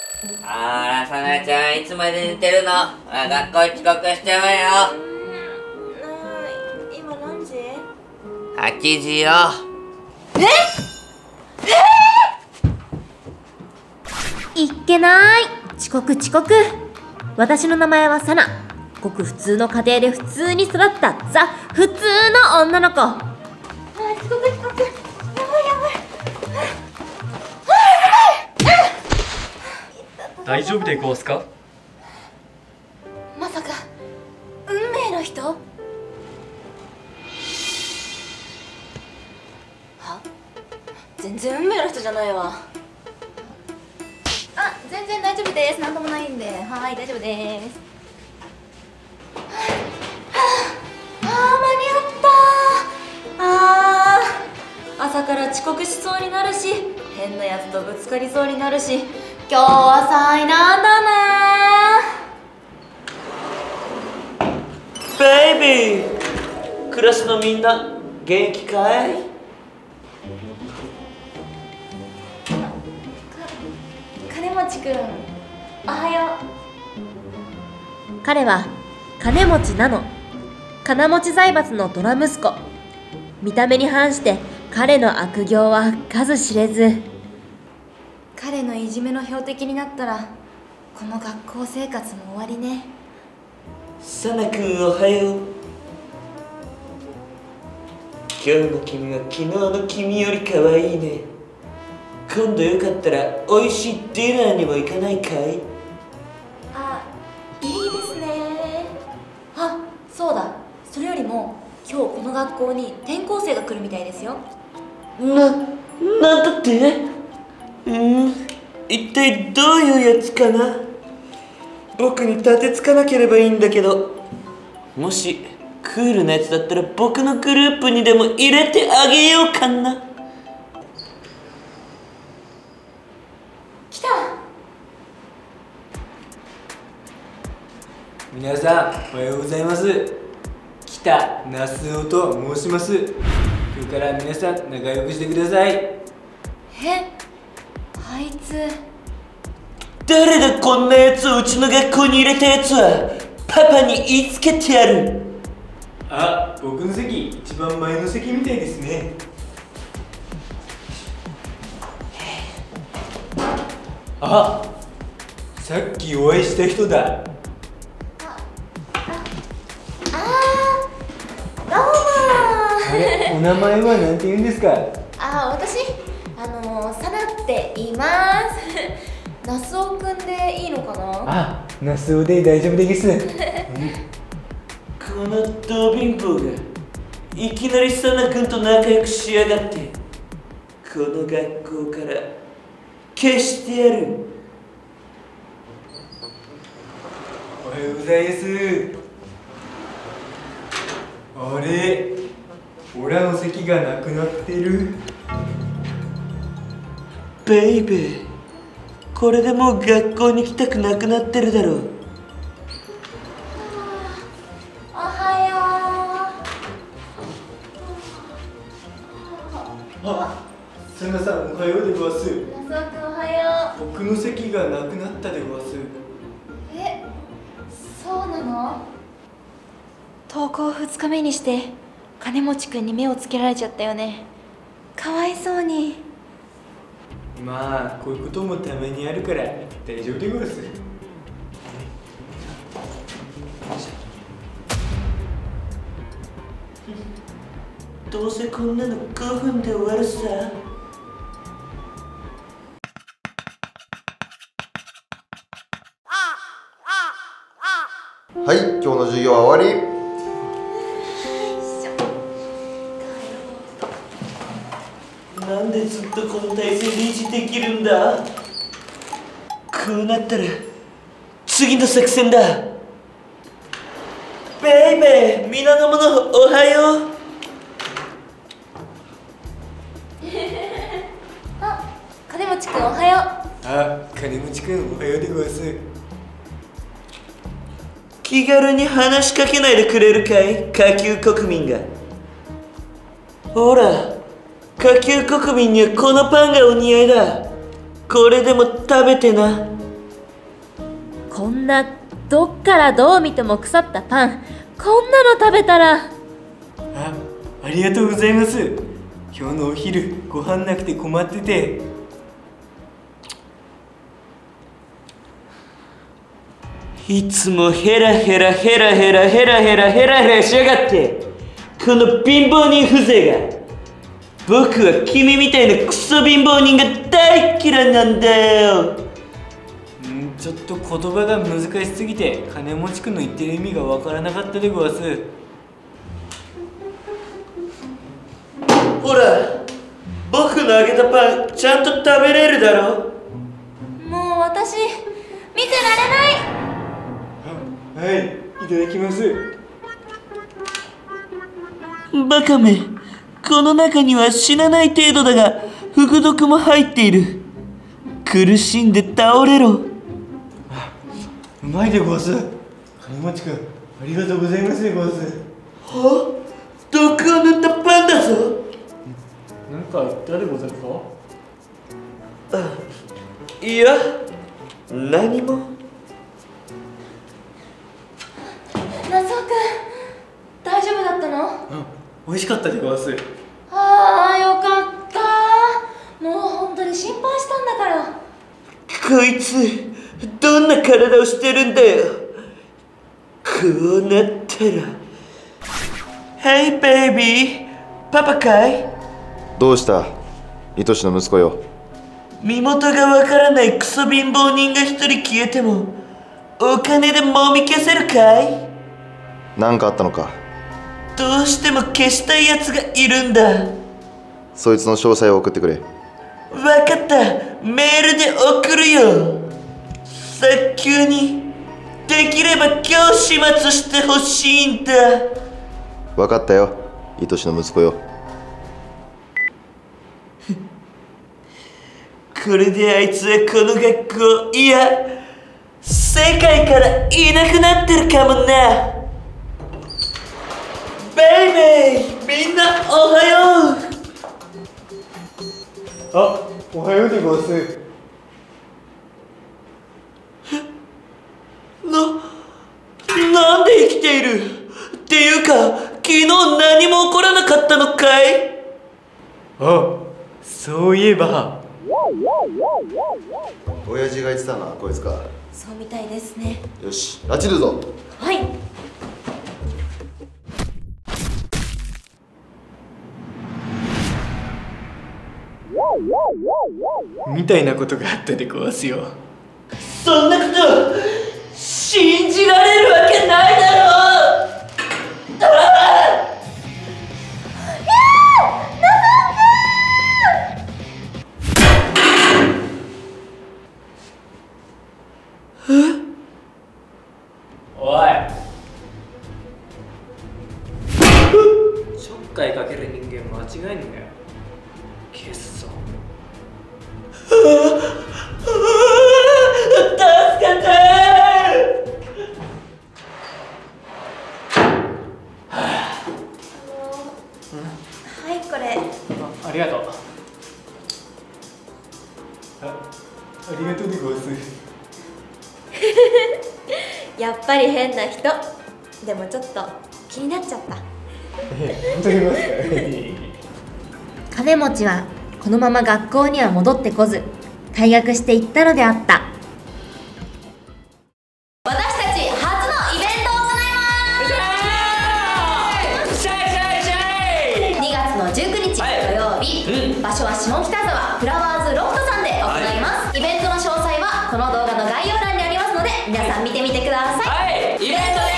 あら、さなちゃん、いつまで寝てるの？学校遅刻しちゃうわよ。 今何時 ？8時よ。 いっけない。遅刻。私の名前はサナ。ごく普通の家庭で普通に育ったザ・普通の女の子。遅刻。やばい。 大丈夫でごわすか？ まさか運命の人？は？全然運命の人じゃないわ。全然大丈夫です。なんともないんで。はい、大丈夫です。間に合った。朝から遅刻しそうになるし、変なやつとぶつかりそうになるし、今日は災難だね。 ベイビー、クラスのみんな元気かい？ 金持くん、おはよう。彼は金持なの。金持ち財閥のドラ息子。見た目に反して彼の悪行は数知れず。彼のいじめの標的になったらこの学校生活も終わりね。 サナ君、おはよう。今日の君は昨日の君より可愛いね。今度よかったらおいしいディナーにも行かないかい？ いいですね。そうだ。それよりも今日この学校に転校生が来るみたいですよ。 なんだって？一体どういうやつかな？僕に立てつかなければいいんだけど、もしクールなやつだったら僕のグループにでも入れてあげようかな。 来た。 皆さん、おはようございます。北那須夫と申します。今日から皆さん仲良くしてください。 あいつ誰だこんなやつをうちの学校に入れたやつは。パパに言いつけてやる。 僕の席一番前の席みたいですね。さっきお会いした人だ。 どうも。 お名前は何て言うんですか？ 私サナって言います。那須尾くんでいいのかな？ 那須尾で大丈夫です。 このド貧乏がいきなりサナ君と仲良くしやがって、この学校から消してやる。 おはようございます。あれ、オラの席がなくなってる。 ベイベー、これでもう学校に来たくなくなってるだろう。 おはよう。 サナさん、おはようでごわす。 那須尾くん、おはよう。 僕の席がなくなったでごわす。 そうなの？登校2日目にして金持くんに目をつけられちゃったよね。かわいそうに。 こういうこともたまにあるから大丈夫でごわす。 どうせこんなの5分で終わるさ。 はい、今日の授業は終わり。 なんでずっとこの体勢で維持できるんだ？こうなったら次の作戦だ。ベイベー、皆の者おはよう。 金持くん、おはよう。 金持くん、おはようでごわす。 気軽に話しかけないでくれるかい、下級国民が。ほら、下級国民にはこのパンがお似合いだ。これでも食べてな。 こんなどっからどう見ても腐ったパン、こんなの食べたら。 ありがとうございます。今日のお昼ご飯なくて困ってて。 いつもヘラヘラヘラヘラヘラヘラヘラヘラしやがって、この貧乏人風情が。僕は君みたいなクソ貧乏人が大嫌いなんだよ。 ちょっと言葉が難しすぎて金持ちくんの言ってる意味がわからなかったでごわす。 ほら、僕のあげたパンちゃんと食べれるだろ。 もう私見てられない。 はい、いただきます。 バカめ、この中には死なない程度だが服毒も入っている。苦しんで倒れろ。 うまいでごわす。金持ちくん、ありがとうございますでごわす。 は？毒を塗ったパンだぞ。 なんか言ったでござるか？ いや、何も。 ナスオくん、大丈夫だったの？ 美味しかったでごわす。 ああ、よかった。もう本当に心配したんだから。 こいつどんな体をしてるんだよ。こうなったら。Hey baby、パパかい？ どうした愛しの息子よ。 身元がわからないクソ貧乏人が一人消えてもお金でもみ消せるかい？ 何かあったのか？ どうしても消したいやつがいるんだ。 そいつの詳細を送ってくれ。 わかった、メールで送るよ。早急に。できれば今日始末してほしいんだ。 分かったよ、愛しの息子よ。 これであいつはこの学校、いや世界からいなくなってるかもな。ベイベー、みんなおはよう。 あ、おはようでごわす。 なんで生きている？っていうか昨日何も起こらなかったのかい？ あ、そういえば親父が言ってたな、こいつか。 そうみたいですね。 よし、拉致るぞ。 はい。 みたいなことがあったでごわすよ。 そんなこと信じられるわけないだろう。 おい、ちょっかいかける人間間違えんなよ。消すぞ。 助けて。 はい、これ。 ありがとう。ありがとうでごわす。 やっぱり変な人。でもちょっと気になっちゃった。 本当にますか？ 金持ちはこのまま学校には戻ってこず退学していったのであった。私たち初のイベントを行います。2月の19日土曜日、場所は下北沢フラワーズロフトさんで行います。イベントの詳細はこの動画の概要欄にありますので皆さん見てみてください。 イベント